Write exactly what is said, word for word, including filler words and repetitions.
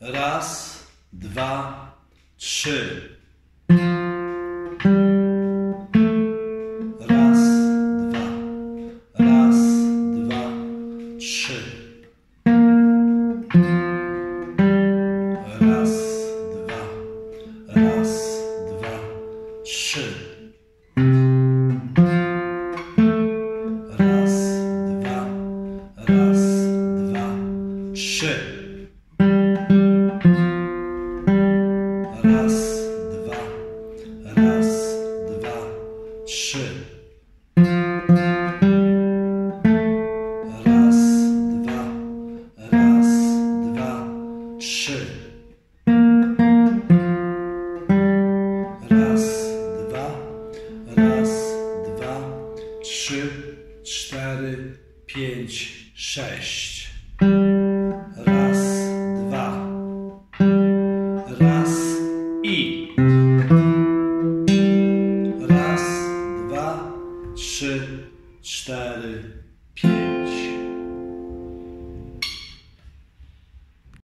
Raz, dwa, trzy. Raz, dwa, raz, dwa, trzy. Raz, dwa, raz, dwa, trzy. Raz, dwa, raz, dwa, trzy. Raz, dwa, raz, dwa, trzy. Raz, dwa, raz, dwa, trzy. Raz, dwa, raz, dwa, trzy, cztery, pięć, sześć. Raz, dwa. Raz i raz, dwa, trzy, cztery, pięć.